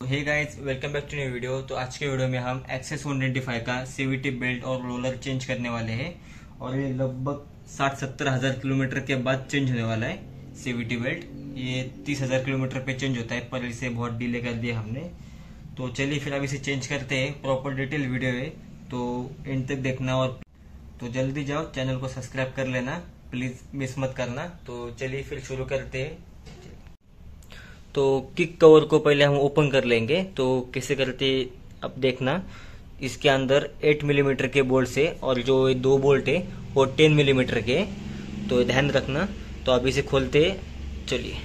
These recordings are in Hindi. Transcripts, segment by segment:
तो hey guys, welcome back to new video. तो आज के वीडियो में हम एक्सेस 125 का सीवीटी बेल्ट और रोलर चेंज करने वाले हैं और ये लगभग 60-70 हज़ार किलोमीटर के बाद चेंज होने वाला है। सीवीटी बेल्ट ये 30,000 किलोमीटर पे चेंज होता है, पर इसे बहुत डिले कर दिया हमने। तो चलिए फिर अब इसे चेंज करते हैं। प्रॉपर डिटेल वीडियो है तो एंड तक देखना और तो जल्दी जाओ, चैनल को सब्सक्राइब कर लेना, प्लीज मिस मत करना। तो चलिए फिर शुरू करते हैं। तो किक कवर को पहले हम ओपन कर लेंगे। तो कैसे करते अब देखना। इसके अंदर 8 मिलीमीटर के बोल्ट से और जो 2 बोल्ट है वो 10 मिलीमीटर के, तो ध्यान रखना। तो अब इसे खोलते चलिए।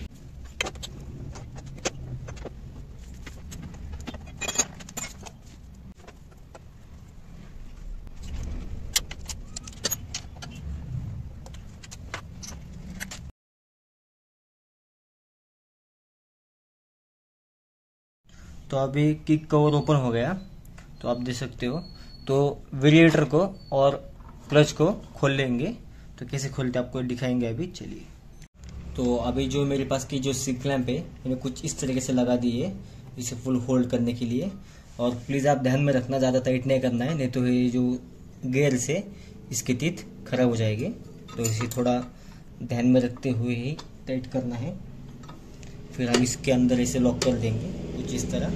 तो अभी किक कवर ओपन हो गया, तो आप देख सकते हो। तो वेरिएटर को और क्लच को खोल लेंगे। तो कैसे खोलते आपको दिखाएंगे अभी, चलिए। तो अभी जो मेरे पास की जो सी क्लैंप है मैंने कुछ इस तरीके से लगा दी है, इसे फुल होल्ड करने के लिए। और प्लीज़ आप ध्यान में रखना, ज़्यादा टाइट नहीं करना है, नहीं तो ये जो गेयर से इसके टीथ खराब हो जाएंगे। तो इसे थोड़ा ध्यान में रखते हुए ही टाइट करना है। फिर हम इसके अंदर इसे लॉक कर देंगे कुछ इस तरह।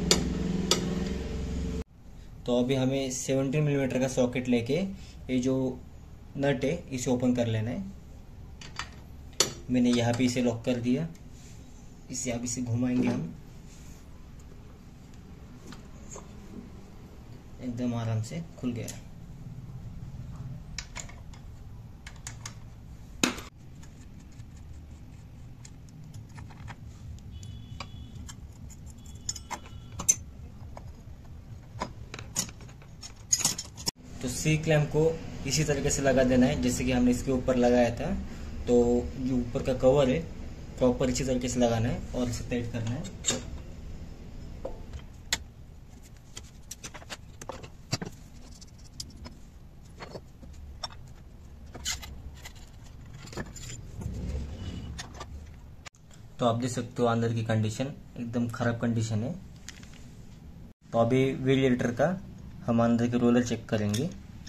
तो अभी हमें 17 मिलीमीटर का सॉकेट लेके ये जो नट है इसे ओपन कर लेना है। मैंने यहाँ पे इसे लॉक कर दिया। इसे अब इसे घुमाएंगे हम एकदम आराम से, खुल गया। तो सी क्लैंप को इसी तरीके से लगा देना है जैसे कि हमने इसके ऊपर लगाया था। तो जो ऊपर का कवर है प्रॉपर इसी तरीके से लगाना है और इसे टाइट करना है। तो आप देख सकते हो अंदर की कंडीशन एकदम खराब कंडीशन है। तो अभी वेरिएटर का हम अंदर के रोलर चेक करेंगे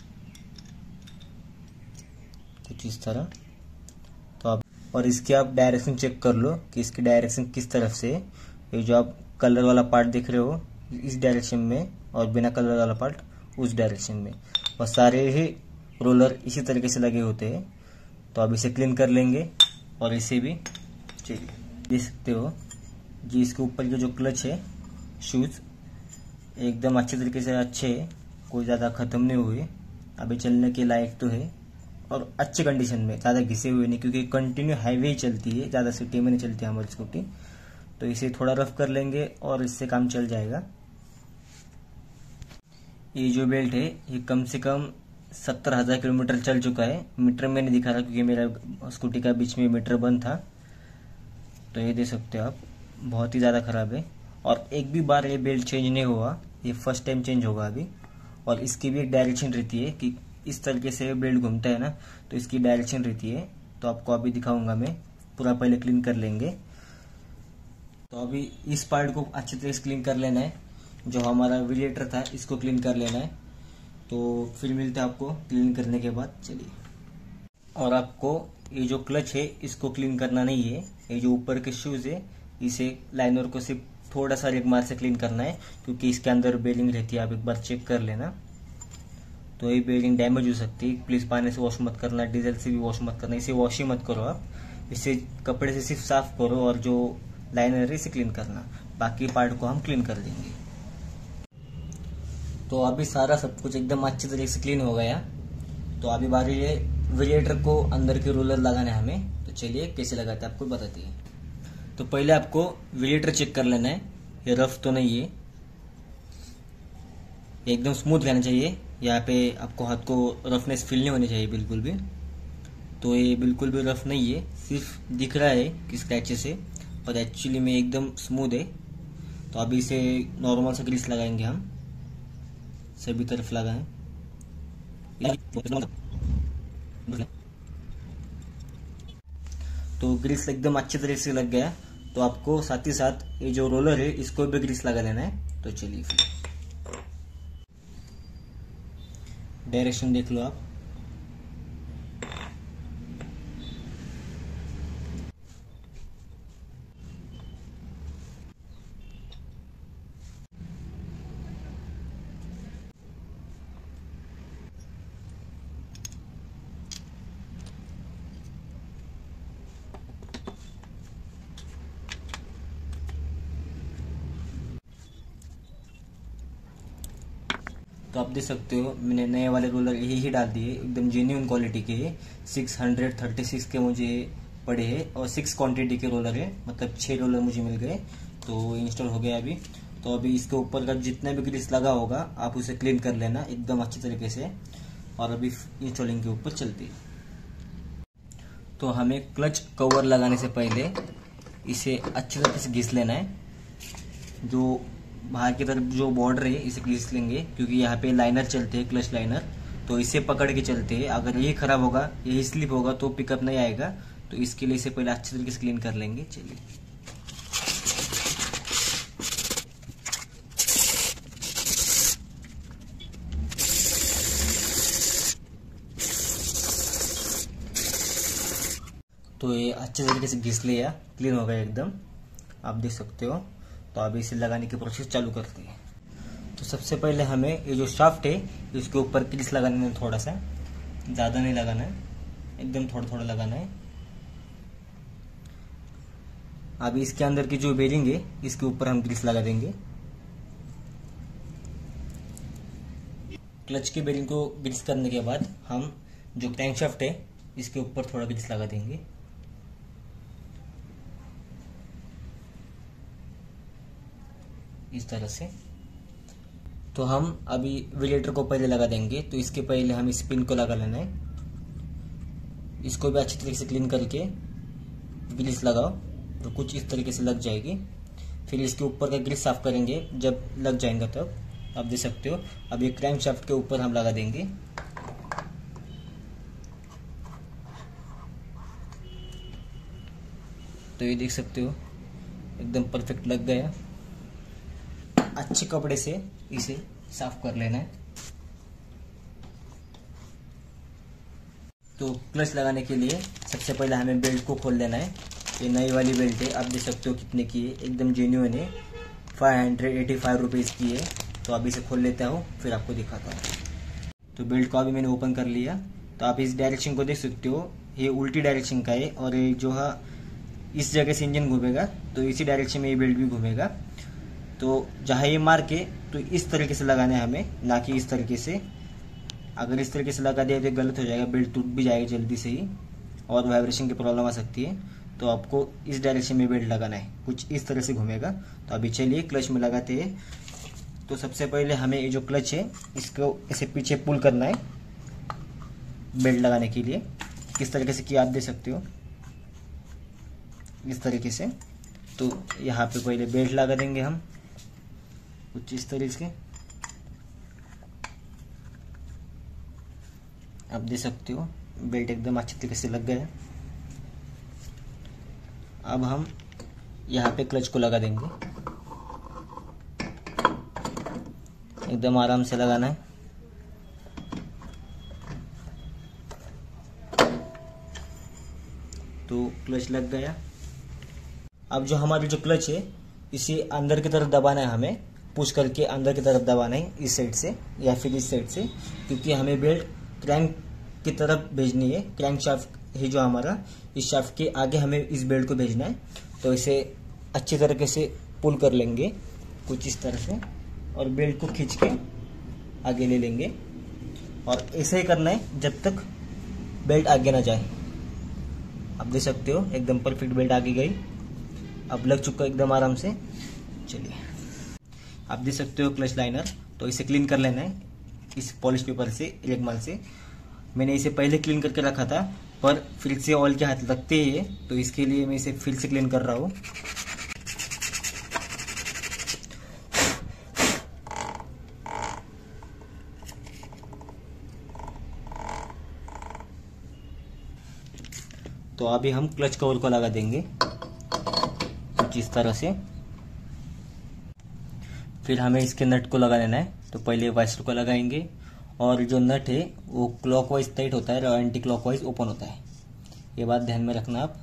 कुछ इस तरह। तो आप और इसके आप डायरेक्शन चेक कर लो कि इसकी डायरेक्शन किस तरफ से है। ये जो आप कलर वाला पार्ट देख रहे हो इस डायरेक्शन में और बिना कलर वाला पार्ट उस डायरेक्शन में, और सारे ही रोलर इसी तरीके से लगे होते हैं। तो अब इसे क्लीन कर लेंगे और इसे भी चलिए देख सकते हो जी। इसके ऊपर के जो क्लच है शूज एकदम अच्छे तरीके से अच्छे है, कोई ज़्यादा ख़त्म नहीं हुए, अभी चलने के लायक तो है और अच्छे कंडीशन में, ज़्यादा घिसे हुए नहीं, क्योंकि कंटिन्यू हाईवे ही चलती है, ज़्यादा सिटी में नहीं चलती है हमारी स्कूटी। तो इसे थोड़ा रफ कर लेंगे और इससे काम चल जाएगा। ये जो बेल्ट है ये कम से कम 70,000 किलोमीटर चल चुका है। मीटर में नहीं दिखा रहा क्योंकि मेरा स्कूटी का बीच में मीटर बंद था। तो ये देख सकते हो आप, बहुत ही ज़्यादा ख़राब है और एक भी बार ये बेल्ट चेंज नहीं हुआ, ये फर्स्ट टाइम चेंज होगा अभी। और इसकी भी एक डायरेक्शन रहती है कि इस तरीके से बेल्ट घूमता है ना, तो इसकी डायरेक्शन रहती है। तो आपको अभी दिखाऊंगा मैं, पूरा पहले क्लीन कर लेंगे। तो अभी इस पार्ट को अच्छी तरह से क्लीन कर लेना है, जो हमारा वेरिएटर था इसको क्लीन कर लेना है। तो फिर मिलते हैं आपको क्लीन करने के बाद, चलिए। और आपको ये जो क्लच है इसको क्लीन करना नहीं है, ये जो ऊपर के शूज है इसे लाइनर को सिर्फ थोड़ा सा रेगमार से क्लीन करना है, क्योंकि इसके अंदर बेरिंग रहती है, आप एक बार चेक कर लेना। तो ये बेरिंग डैमेज हो सकती है, प्लीज पानी से वॉश मत करना, डीजल से भी वॉश मत करना, इसे वॉश ही मत करो आप। इसे कपड़े से सिर्फ साफ करो और जो लाइनर है इसे क्लीन करना, बाकी पार्ट को हम क्लीन कर देंगे। तो अभी सारा सब कुछ एकदम अच्छी तरीके से क्लीन हो गया। तो अभी बारी है वेरिएटर को अंदर के रोलर लगाना है हमें। तो चलिए कैसे लगाते हैं आपको बताते हैं। तो पहले आपको वेरिएटर चेक कर लेना है, ये रफ तो नहीं है, एकदम स्मूथ रहना चाहिए। यहाँ पे आपको हाथ को रफनेस फील नहीं होनी चाहिए बिल्कुल भी। तो ये बिल्कुल भी रफ नहीं है, सिर्फ दिख रहा है कि स्क्रैचेस है, पर एक्चुअली में एकदम स्मूथ है। तो अभी इसे नॉर्मल सा ग्रीस लगाएंगे हम, सभी तरफ लगाएं। तो ग्रीस एकदम अच्छे तरीके से लग गया। तो आपको साथ ही साथ ये जो रोलर है इसको भी ग्रीस लगा लेना है। तो चलिए फिर डायरेक्शन देख लो आप। तो आप देख सकते हो मैंने नए वाले रोलर यही डाल दिए, एकदम जेन्युइन क्वालिटी के है। 636 के मुझे पड़े हैं और 6 क्वांटिटी के रोलर है, मतलब 6 रोलर मुझे मिल गए। तो इंस्टॉल हो गया अभी। तो अभी इसके ऊपर का जितना भी ग्रीस लगा होगा आप उसे क्लीन कर लेना एकदम अच्छी तरीके से। और अभी इंस्टॉलिंग के ऊपर चलते हैं। तो हमें क्लच कवर लगाने से पहले इसे अच्छी तरीके से घिस लेना है। जो बाहर की तरफ जो बॉर्डर है इसे घिस लेंगे, क्योंकि यहाँ पे लाइनर चलते हैं, क्लच लाइनर, तो इसे पकड़ के चलते हैं। अगर यही खराब होगा, यही स्लिप होगा तो पिकअप नहीं आएगा। तो इसके लिए इसे पहले अच्छी तरीके से क्लीन कर लेंगे। चलिए तो ये अच्छे तरीके से घिस लिया, क्लीन हो गया एकदम, आप देख सकते हो। तो अभी इसे लगाने की प्रोसेस चालू करते हैं। तो सबसे पहले हमें ये जो शाफ्ट है इसके ऊपर ग्रीस लगाने में थोड़ा सा, ज़्यादा नहीं लगाना है, एकदम थोड़ा थोड़ा लगाना है। अभी इसके अंदर की जो बेरिंग है इसके ऊपर हम ग्रीस लगा देंगे। क्लच की बेरिंग को ग्रीस करने के बाद हम जो क्रैंकशाफ्ट है इसके ऊपर थोड़ा ग्रीस लगा देंगे। इस तरह से। तो हम अभी वेलेटर को पहले लगा देंगे। तो इसके पहले हम इस पिन को लगा लेना है। इसको भी अच्छी तरीके से क्लीन करके ग्रीस लगाओ तो कुछ इस तरीके से लग जाएगी। फिर इसके ऊपर का ग्रीस साफ करेंगे जब लग जाएगा तब। आप देख सकते हो अब ये क्रैंक शाफ्ट के ऊपर हम लगा देंगे। तो ये देख सकते हो एकदम परफेक्ट लग गया। अच्छे कपड़े से इसे साफ कर लेना है। तो क्लच लगाने के लिए सबसे पहले हमें बेल्ट को खोल लेना है। ये नई वाली बेल्ट है, आप देख सकते हो कितने की है, एकदम जेन्युइन है, 585 रुपीज़ की है। तो अभी इसे खोल लेता हूँ फिर आपको दिखाता हूँ। तो बेल्ट को अभी मैंने ओपन कर लिया। तो आप इस डायरेक्शन को देख सकते हो, ये उल्टी डायरेक्शन का है और ये जो है इस जगह से इंजन घूमेगा तो इसी डायरेक्शन में ये बेल्ट भी घूमेगा। तो जहाँ ये मार के तो इस तरीके से लगाना है हमें, ना कि इस तरीके से। अगर इस तरीके से लगा दिया तो गलत हो जाएगा, बेल्ट टूट भी जाएगा जल्दी से ही और वाइब्रेशन की प्रॉब्लम आ सकती है। तो आपको इस डायरेक्शन में बेल्ट लगाना है, कुछ इस तरह से घूमेगा। तो अभी चलिए क्लच में लगाते हैं। तो सबसे पहले हमें ये जो क्लच है इसको ऐसे पीछे पुल करना है बेल्ट लगाने के लिए। किस तरीके से किया आप देख सकते हो, इस तरीके से। तो यहाँ पे पहले बेल्ट लगा देंगे हम कुछ इस तरीके से, आप देख सकते हो बेल्ट एकदम अच्छी तरीके से लग गया। अब हम यहाँ पे क्लच को लगा देंगे, एकदम आराम से लगाना है। तो क्लच लग गया। अब जो हमारी जो क्लच है इसे अंदर की तरफ दबाना है, हमें पुश करके अंदर की तरफ दबाना है, इस साइड से या फिर इस साइड से, क्योंकि हमें बेल्ट क्रैंक की तरफ भेजनी है। क्रैंक शाफ्ट है जो हमारा, इस शाफ्ट के आगे हमें इस बेल्ट को भेजना है। तो इसे अच्छी तरीके से पुल कर लेंगे कुछ इस तरह से और बेल्ट को खींच के आगे ले लेंगे। और ऐसे ही करना है जब तक बेल्ट आगे ना जाए। आप देख सकते हो एकदम परफेक्ट बेल्ट आगे गई, अब लग चुका एकदम आराम से। चलिए आप देख सकते हो क्लच लाइनर। तो इसे क्लीन कर लेना है इस पॉलिश पेपर से, रेगमाल से। मैंने इसे पहले क्लीन करके रखा था पर फिर से ऑयल के हाथ लगते ही है, तो इसके लिए मैं इसे फिर से क्लीन कर रहा हूँ। तो अभी हम क्लच कवर को लगा देंगे कुछ इस तरह से। फिर हमें इसके नट को लगा लेना है। तो पहले वाइसर को लगाएंगे और जो नट है वो क्लॉकवाइज टाइट होता है और एंटी क्लॉकवाइज ओपन होता है, ये बात ध्यान में रखना आप।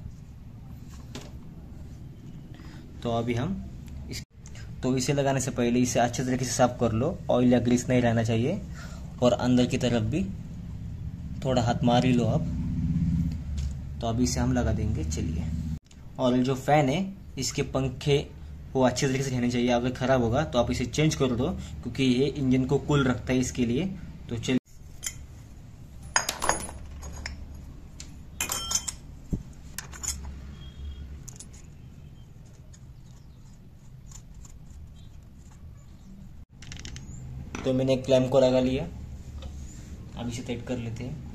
तो अभी हम तो इसे लगाने से पहले इसे अच्छे तरीके से साफ कर लो, ऑयल या ग्रीस नहीं रहना चाहिए, और अंदर की तरफ भी थोड़ा हाथ मार ही लो आप। तो अभी इसे हम लगा देंगे, चलिए। और जो फैन है इसके पंखे वो अच्छे तरीके से रहने चाहिए, अगर खराब होगा तो आप इसे चेंज कर दो, क्योंकि ये इंजन को कूल रखता है इसके लिए। तो चलिए, तो मैंने क्लैंप को लगा लिया, अब इसे टाइट कर लेते हैं।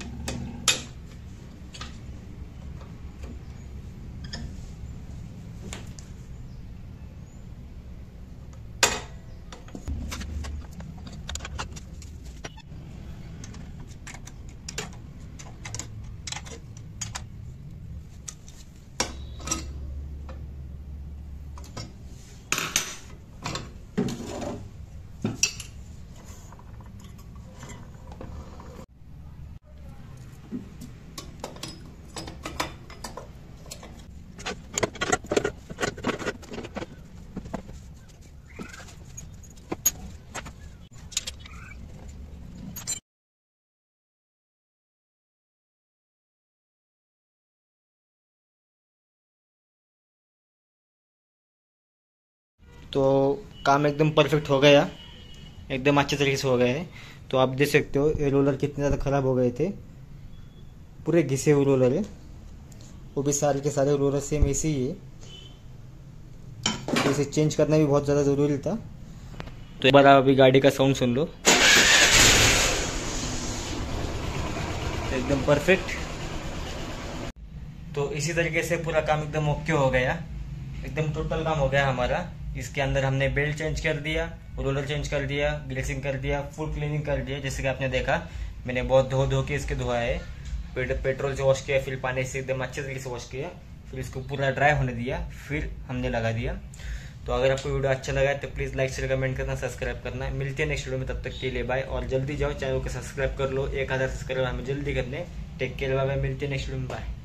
तो काम एकदम परफेक्ट हो गया, एकदम अच्छे तरीके से हो गया है। तो आप देख सकते हो ये रोलर कितने ज़्यादा ख़राब हो गए थे, पूरे घिसे हुए रोलर है, वो भी सारे के सारे रोलर सेम ऐसे ही है। तो इसे चेंज करना भी बहुत ज़्यादा ज़रूरी था। तो एक बार आप अभी गाड़ी का साउंड सुन लो, एकदम परफेक्ट। तो इसी तरीके से पूरा काम एकदम ओके हो गया, एकदम टोटल काम हो गया हमारा। इसके अंदर हमने बेल्ट चेंज कर दिया, रोलर चेंज कर दिया, ग्लेसिंग कर दिया, फुल क्लीनिंग कर दिया। जैसे कि आपने देखा मैंने बहुत धो के इसके धोया है, पेट्रोल से वॉश किया, फिर पानी से एकदम अच्छे तरीके से वॉश किया, फिर इसको पूरा ड्राई होने दिया, फिर हमने लगा दिया। तो अगर आपको वीडियो अच्छा लगा है तो प्लीज़ लाइक शेयर कमेंट करना, सब्सक्राइब करना। मिलते हैं नेक्स्ट वीडियो में, तब तक के लिए बाय। और जल्दी जाओ चैनल को सब्सक्राइब कर लो, 1000 सब्सक्राइबर हमें जल्दी करने। टेक केयर, बाय, मिलते हैं नेक्स्ट वीडियो में, बाय।